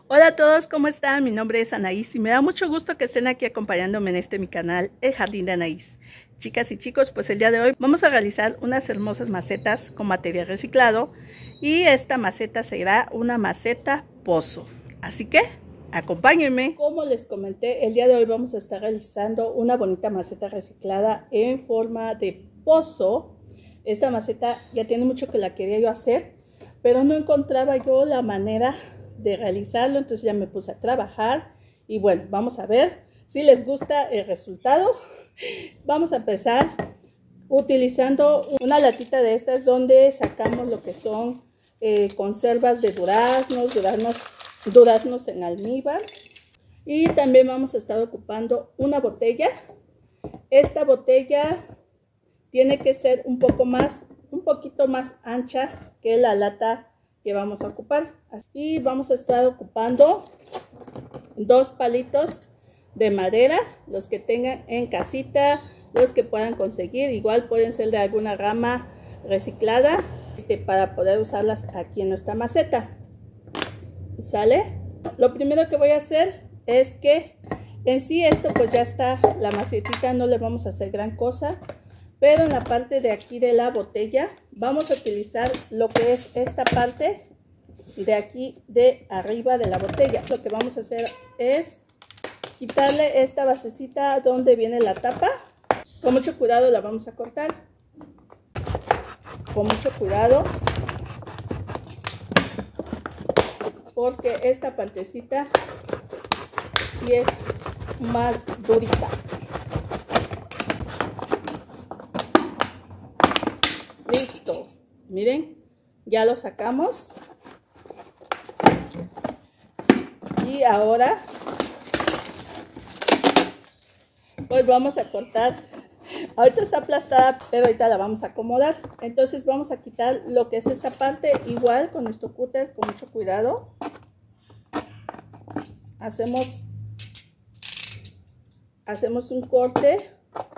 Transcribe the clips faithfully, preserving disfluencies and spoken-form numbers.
Hola a todos, ¿cómo están? Mi nombre es Anaís y me da mucho gusto que estén aquí acompañándome en este mi canal, El Jardín de Anaís. Chicas y chicos, pues el día de hoy vamos a realizar unas hermosas macetas con material reciclado y esta maceta será una maceta pozo. Así que acompáñenme. Como les comenté, el día de hoy vamos a estar realizando una bonita maceta reciclada en forma de pozo. Esta maceta ya tiene mucho que la quería yo hacer, pero no encontraba yo la manera de realizarlo, entonces ya me puse a trabajar y bueno, vamos a ver si les gusta el resultado. Vamos a empezar utilizando una latita de estas donde sacamos lo que son eh, conservas de duraznos, duraznos, duraznos en almíbar, y también vamos a estar ocupando una botella. Esta botella tiene que ser un poco más, un poquito más ancha que la lata que vamos a ocupar, y vamos a estar ocupando dos palitos de madera, los que tengan en casita, los que puedan conseguir, igual pueden ser de alguna rama reciclada, este, para poder usarlas aquí en nuestra maceta. ¿Sale? Lo primero que voy a hacer es que en sí esto pues ya está, la macetita no le vamos a hacer gran cosa, pero en la parte de aquí de la botella vamos a utilizar lo que es esta parte de aquí de arriba de la botella. Lo que vamos a hacer es quitarle esta basecita donde viene la tapa. Con mucho cuidado la vamos a cortar, con mucho cuidado, porque esta partecita sí es más durita. Listo, miren, ya lo sacamos. Y ahora pues vamos a cortar. Ahorita está aplastada, pero ahorita la vamos a acomodar. Entonces vamos a quitar lo que es esta parte, igual con nuestro cúter, con mucho cuidado. Hacemos, hacemos un corte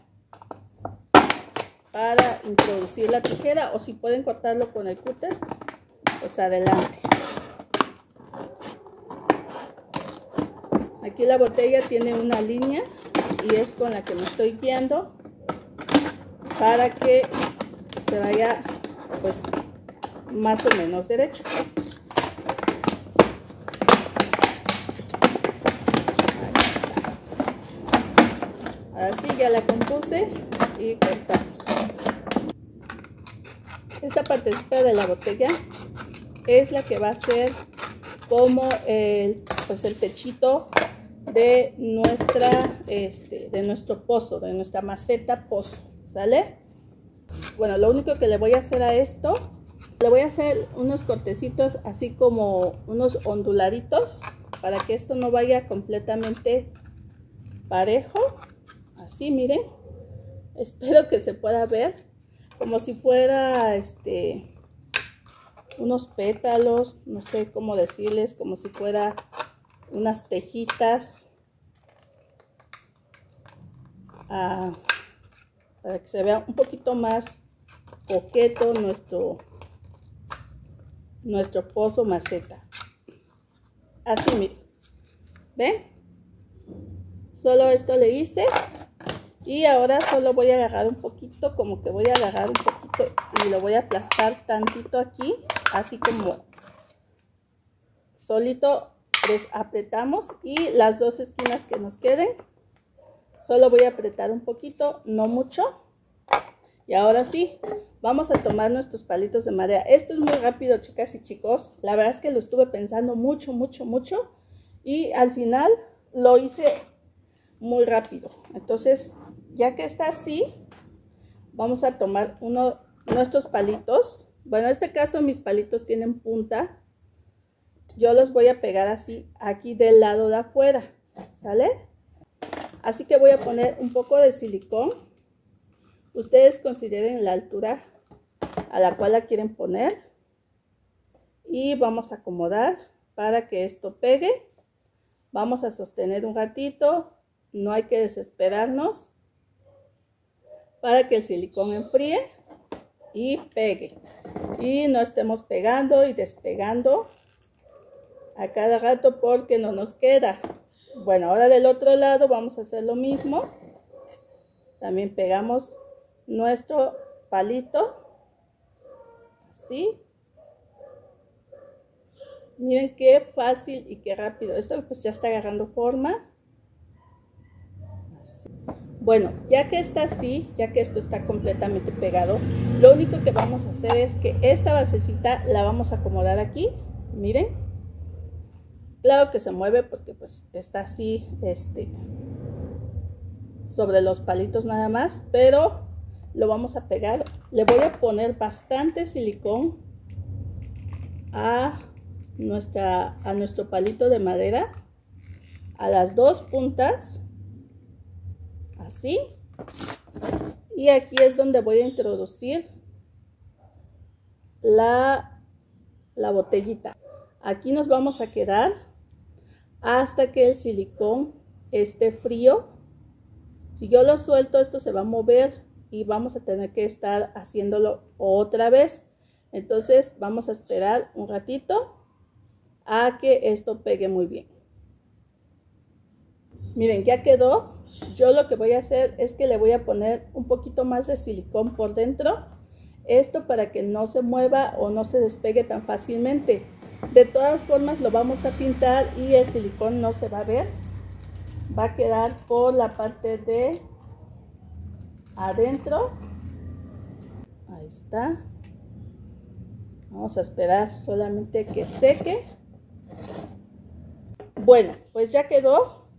para introducir la tijera, o si pueden cortarlo con el cúter, pues adelante. Aquí la botella tiene una línea y es con la que me estoy guiando para que se vaya pues más o menos derecho. Ahora sí, ya la compuse y cortamos. Esta partecita de la botella es la que va a ser como el, pues el techito de nuestra este de nuestro pozo, de nuestra maceta pozo. ¿Sale? Bueno, lo único que le voy a hacer a esto, le voy a hacer unos cortecitos así como unos onduladitos para que esto no vaya completamente parejo. Así, miren, espero que se pueda ver como si fuera este unos pétalos, no sé cómo decirles, como si fuera unas tejitas, ah, para que se vea un poquito más coqueto nuestro nuestro pozo maceta. Así, miren, ven, solo esto le hice, y ahora solo voy a agarrar un poquito, como que voy a agarrar un poquito y lo voy a aplastar tantito aquí, así como solito apretamos, y las dos esquinas que nos queden solo voy a apretar un poquito, no mucho. Y ahora sí, vamos a tomar nuestros palitos de madera. Esto es muy rápido, chicas y chicos. La verdad es que lo estuve pensando mucho, mucho, mucho, y al final lo hice muy rápido. Entonces, ya que está así, vamos a tomar uno nuestros palitos. Bueno, en este caso mis palitos tienen punta. Yo los voy a pegar así aquí del lado de afuera, ¿sale? Así que voy a poner un poco de silicón. Ustedes consideren la altura a la cual la quieren poner, y vamos a acomodar para que esto pegue. Vamos a sostener un ratito, no hay que desesperarnos, para que el silicón enfríe y pegue y no estemos pegando y despegando. a cada rato porque no nos queda. Bueno, ahora del otro lado vamos a hacer lo mismo. También pegamos nuestro palito, así. Miren qué fácil y qué rápido. Esto pues ya está agarrando forma. Así. Bueno, ya que está así, ya que esto está completamente pegado, lo único que vamos a hacer es que esta basecita la vamos a acomodar aquí. Miren. Claro que se mueve porque pues está así, este, sobre los palitos nada más, pero lo vamos a pegar. Le voy a poner bastante silicón a nuestra a nuestro palito de madera, a las dos puntas, así, y aquí es donde voy a introducir la, la botellita. Aquí nos vamos a quedar hasta que el silicón esté frío. Si yo lo suelto, esto se va a mover y vamos a tener que estar haciéndolo otra vez. Entonces vamos a esperar un ratito a que esto pegue muy bien. Miren, ya quedó. Yo lo que voy a hacer es que le voy a poner un poquito más de silicón por dentro. Esto para que no se mueva o no se despegue tan fácilmente. De todas formas lo vamos a pintar y el silicón no se va a ver. Va a quedar por la parte de adentro. Ahí está. Vamos a esperar solamente que seque. Bueno, pues ya quedó.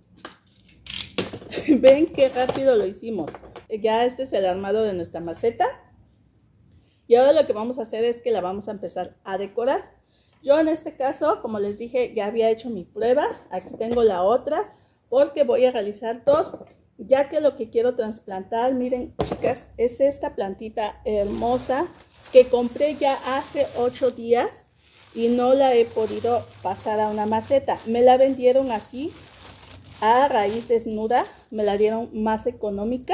Ven qué rápido lo hicimos. Ya este es el armado de nuestra maceta. Y ahora lo que vamos a hacer es que la vamos a empezar a decorar. Yo en este caso, como les dije, ya había hecho mi prueba. Aquí tengo la otra, porque voy a realizar dos, ya que lo que quiero trasplantar, miren chicas, es esta plantita hermosa que compré ya hace ocho días y no la he podido pasar a una maceta. Me la vendieron así, a raíz desnuda, me la dieron más económica.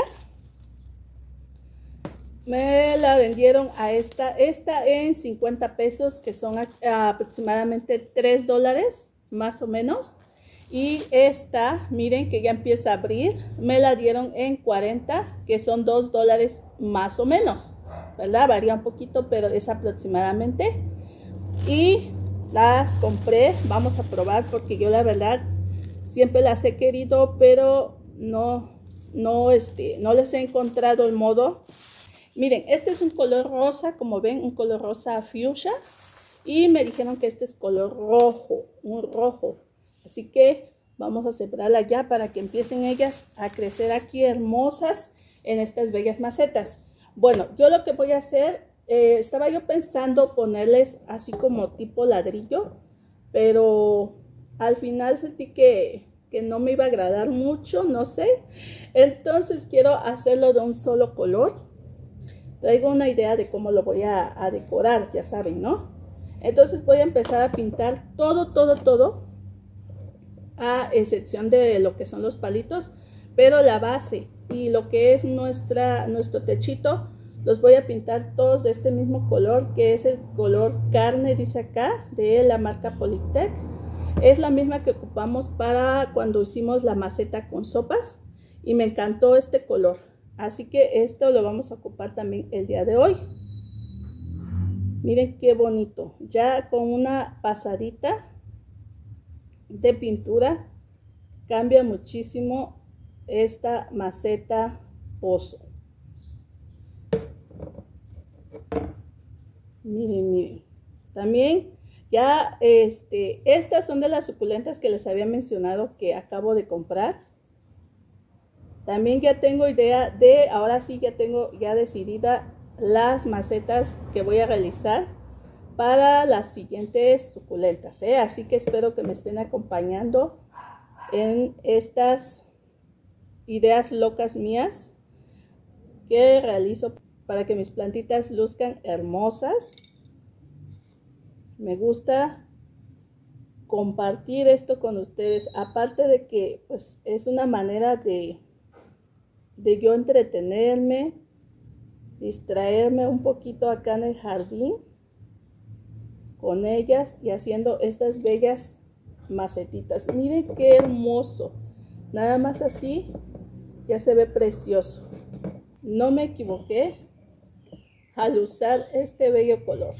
Me la vendieron a esta, esta en cincuenta pesos, que son aproximadamente tres dólares, más o menos. Y esta, miren que ya empieza a abrir, me la dieron en cuarenta, que son dos dólares más o menos, ¿verdad? Varía un poquito, pero es aproximadamente. Y las compré, vamos a probar, porque yo la verdad siempre las he querido, pero no, no, este, no les he encontrado el modo. Miren, este es un color rosa, como ven, un color rosa fuchsia. Y me dijeron que este es color rojo, un rojo. Así que vamos a sembrarla ya para que empiecen ellas a crecer aquí hermosas en estas bellas macetas. Bueno, yo lo que voy a hacer, eh, estaba yo pensando ponerles así como tipo ladrillo, pero al final sentí que, que no me iba a agradar mucho, no sé. Entonces quiero hacerlo de un solo color. Traigo una idea de cómo lo voy a, a decorar, ya saben, ¿no? Entonces voy a empezar a pintar todo, todo, todo, a excepción de lo que son los palitos, pero la base y lo que es nuestra, nuestro techito, los voy a pintar todos de este mismo color, que es el color carne, dice acá, de la marca Polytech. Es la misma que ocupamos para cuando hicimos la maceta con sopas y me encantó este color. Así que esto lo vamos a ocupar también el día de hoy. Miren qué bonito. Ya con una pasadita de pintura cambia muchísimo esta maceta pozo. Miren, miren. También ya este, estas son de las suculentas que les había mencionado que acabo de comprar. También ya tengo idea de, ahora sí ya tengo ya decidida las macetas que voy a realizar para las siguientes suculentas, ¿eh? Así que espero que me estén acompañando en estas ideas locas mías que realizo para que mis plantitas luzcan hermosas. Me gusta compartir esto con ustedes, aparte de que pues es una manera de de yo entretenerme, distraerme un poquito acá en el jardín con ellas y haciendo estas bellas macetitas. Miren qué hermoso. Nada más así ya se ve precioso. No me equivoqué al usar este bello color.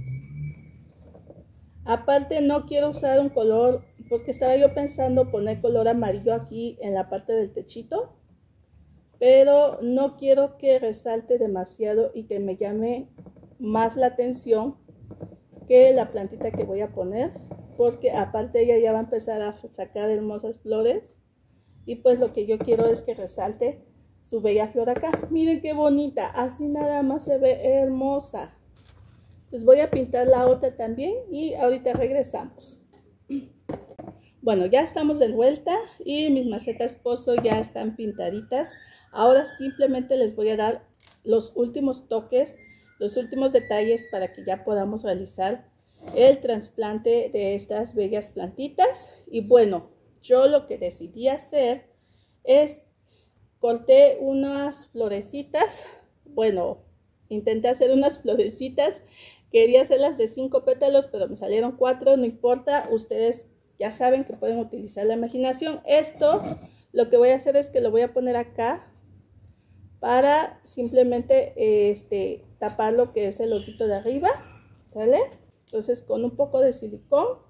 Aparte no quiero usar un color, porque estaba yo pensando poner color amarillo aquí en la parte del techito, pero no quiero que resalte demasiado y que me llame más la atención que la plantita que voy a poner, porque aparte ella ya va a empezar a sacar hermosas flores y pues lo que yo quiero es que resalte su bella flor acá. Miren qué bonita, así nada más se ve hermosa. Les voy a pintar la otra también y ahorita regresamos. Bueno, ya estamos de vuelta y mis macetas pozo ya están pintaditas. Ahora simplemente les voy a dar los últimos toques, los últimos detalles para que ya podamos realizar el trasplante de estas bellas plantitas. Y bueno, yo lo que decidí hacer es corté unas florecitas. Bueno, intenté hacer unas florecitas. Quería hacerlas de cinco pétalos, pero me salieron cuatro, no importa. Ustedes ya saben que pueden utilizar la imaginación. Esto, lo que voy a hacer es que lo voy a poner acá para simplemente este, tapar lo que es el ojito de arriba, ¿sale? Entonces con un poco de silicón,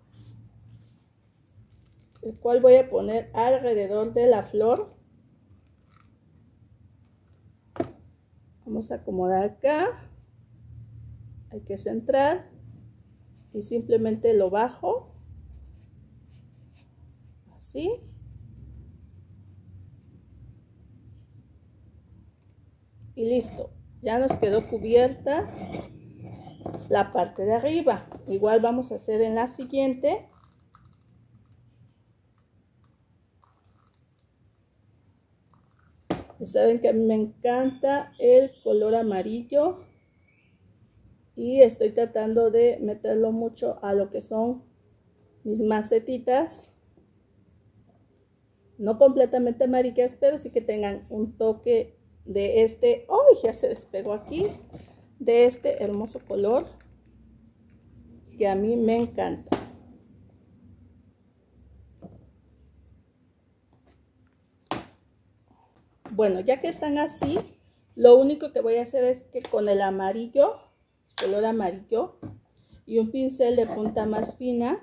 el cual voy a poner alrededor de la flor. Vamos a acomodar acá. Hay que centrar y simplemente lo bajo, así. Y listo, ya nos quedó cubierta la parte de arriba. Igual vamos a hacer en la siguiente. Ya saben que a mí me encanta el color amarillo. Y estoy tratando de meterlo mucho a lo que son mis macetitas. No completamente amarillas, pero sí que tengan un toque de este. ¡Oh! Ya se despegó aquí. De este hermoso color que a mí me encanta. Bueno, ya que están así, lo único que voy a hacer es que con el amarillo, color amarillo, y un pincel de punta más fina,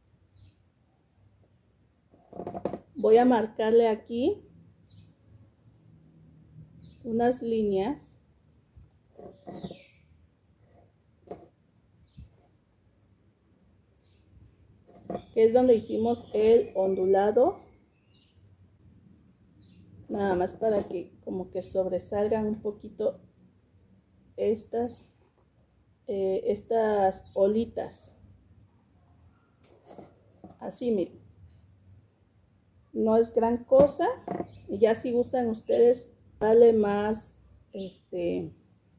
voy a marcarle aquí unas líneas que es donde hicimos el ondulado, nada más para que como que sobresalgan un poquito estas eh, estas olitas, así miren. No es gran cosa, y ya si gustan ustedes darle más este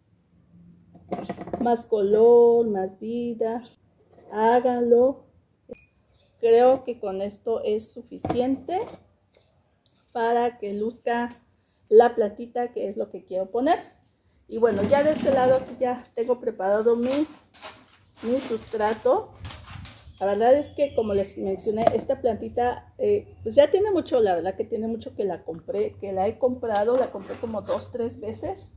más color, más vida, háganlo. Creo que con esto es suficiente para que luzca la plantita, que es lo que quiero poner. Y bueno, ya de este lado aquí ya tengo preparado mi, mi sustrato. La verdad es que, como les mencioné, esta plantita eh, pues ya tiene mucho, la verdad que tiene mucho que la compré, que la he comprado, la compré como dos, tres veces.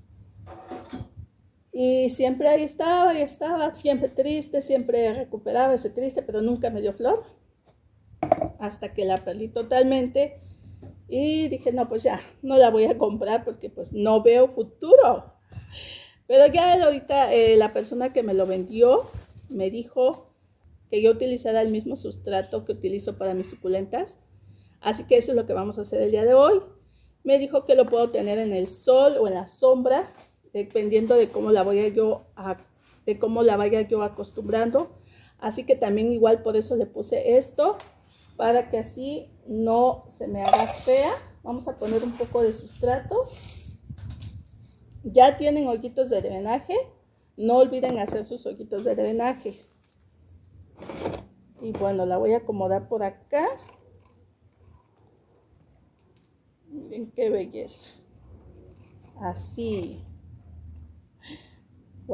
Y siempre ahí estaba, ahí estaba, siempre triste, siempre recuperaba ese triste, pero nunca me dio flor. Hasta que la perdí totalmente y dije, no, pues ya, no la voy a comprar porque pues no veo futuro. Pero ya ahorita eh, la persona que me lo vendió me dijo que yo utilizara el mismo sustrato que utilizo para mis suculentas. Así que eso es lo que vamos a hacer el día de hoy. Me dijo que lo puedo tener en el sol o en la sombra, dependiendo de cómo la voy a yo a, de cómo la vaya yo acostumbrando. Así que también igual por eso le puse esto, para que así no se me haga fea. Vamos a poner un poco de sustrato. Ya tienen hoyitos de drenaje, no olviden hacer sus hoyitos de drenaje. Y bueno, la voy a acomodar por acá. Miren qué belleza. Así.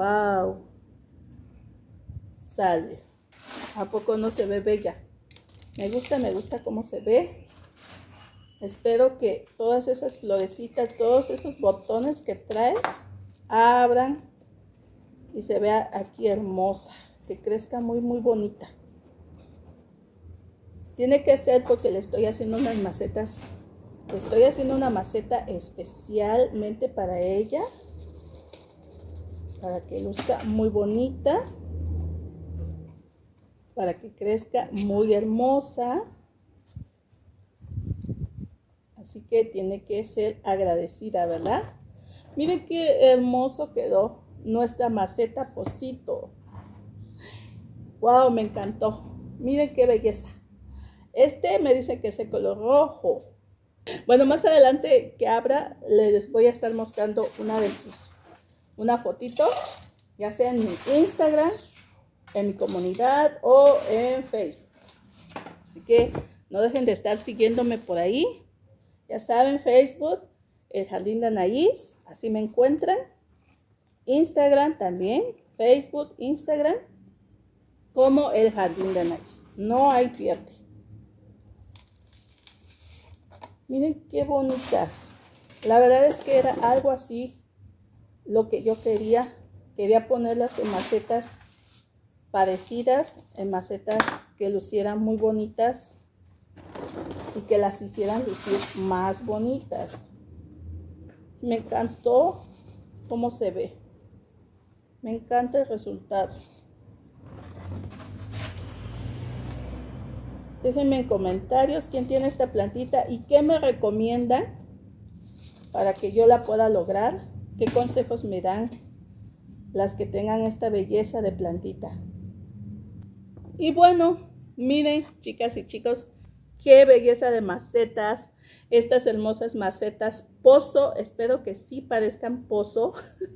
Wow. Sale. ¿A poco no se ve bella? Me gusta, me gusta cómo se ve. Espero que todas esas florecitas, todos esos botones que trae, abran y se vea aquí hermosa, que crezca muy, muy bonita. Tiene que ser porque le estoy haciendo unas macetas, estoy haciendo una maceta especialmente para ella, para que luzca muy bonita, para que crezca muy hermosa. Así que tiene que ser agradecida, ¿verdad? Miren qué hermoso quedó nuestra maceta pocito. Wow, me encantó. Miren qué belleza. Este me dice que es el color rojo. Bueno, más adelante que abra, les voy a estar mostrando una de sus, una fotito, ya sea en mi Instagram, en mi comunidad o en Facebook. Así que no dejen de estar siguiéndome por ahí. Ya saben, Facebook, el Jardín de Anaís, así me encuentran. Instagram también, Facebook, Instagram, como el Jardín de Anaís. No hay pierde. Miren qué bonitas. La verdad es que era algo así lo que yo quería. Quería ponerlas en macetas parecidas, en macetas que lucieran muy bonitas y que las hicieran lucir más bonitas. Me encantó cómo se ve. Me encanta el resultado. Déjenme en comentarios quién tiene esta plantita y qué me recomiendan para que yo la pueda lograr. ¿Qué consejos me dan las que tengan esta belleza de plantita? Y bueno, miren, chicas y chicos, qué belleza de macetas. Estas hermosas macetas pozo. Espero que sí parezcan pozo.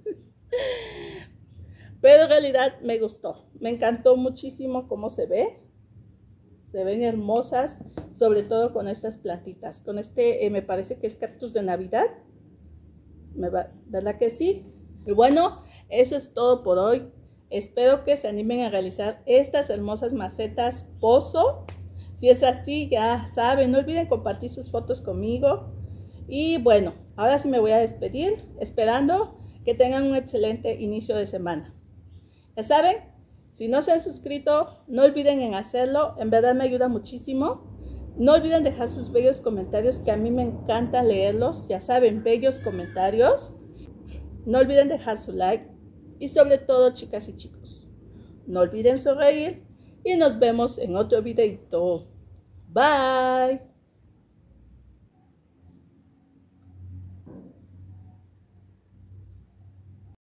Pero en realidad me gustó. Me encantó muchísimo cómo se ve. Se ven hermosas, sobre todo con estas plantitas. Con este, eh, me parece que es cactus de Navidad. Me va, ¿verdad que sí? Y bueno, eso es todo por hoy. Espero que se animen a realizar estas hermosas macetas pozo. Si es así, ya saben, no olviden compartir sus fotos conmigo. Y bueno, ahora sí me voy a despedir, esperando que tengan un excelente inicio de semana. Ya saben, si no se han suscrito, no olviden en hacerlo, en verdad me ayuda muchísimo. No olviden dejar sus bellos comentarios, que a mí me encanta leerlos, ya saben, bellos comentarios. No olviden dejar su like y sobre todo, chicas y chicos, no olviden sonreír y nos vemos en otro videito. Bye.